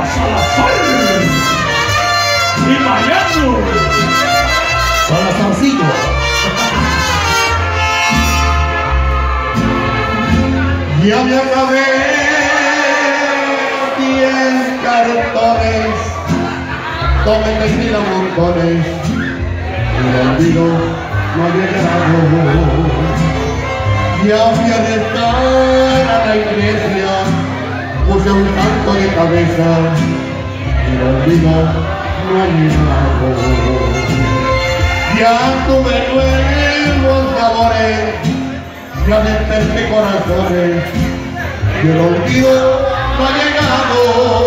Salazar y Mariano Salazarcito. Ya me acabé 10 cartones, tomé tequila montones, el olvido no ha llegado. Ya fui a rezar a la iglesia, puse un santo de cabeza, el olvido no ha llegado. Ya tuve nuevos sabores, ya desperté corazones, y el olvido no ha llegado.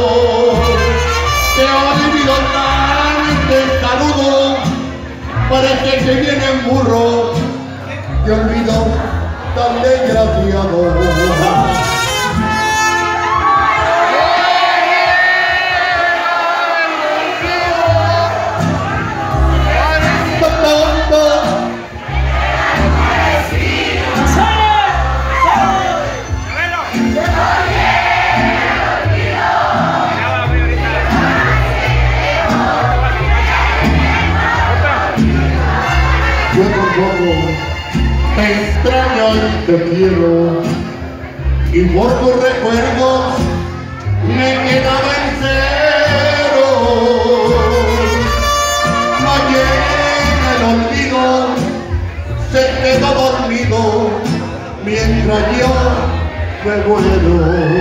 Te olvido tan testarudo, parece que viene en burro, te olvido tan desgraciado. Yo tampoco te extraño y te quiero, y por tus recuerdos me quedaba en cero. Ayer el olvido se quedó dormido mientras yo me muero.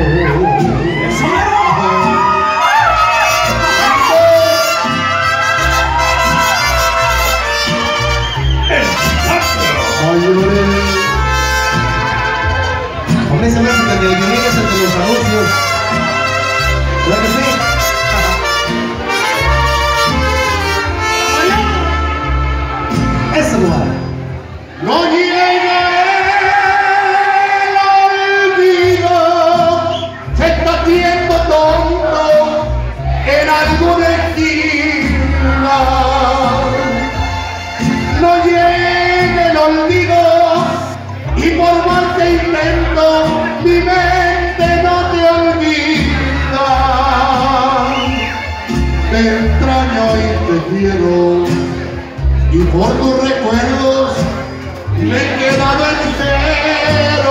Hombre, esa música de violín es el de los anuncios. ¿Verdad que sí? Eso no vale. No llega el olvido, se está haciendo tonto en alguna esquina. No llega el olvido, y por más que intento, mi mente no te olvida. Te extraño y te quiero, y por tus recuerdos me he quedado en cero.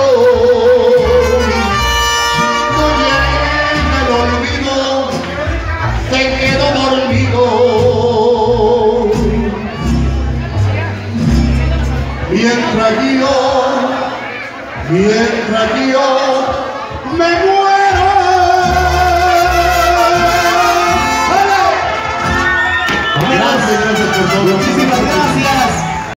No llega el olvido, se quedó dormido. Mientras yo me muero. Gracias por todo. Muchísimas gracias.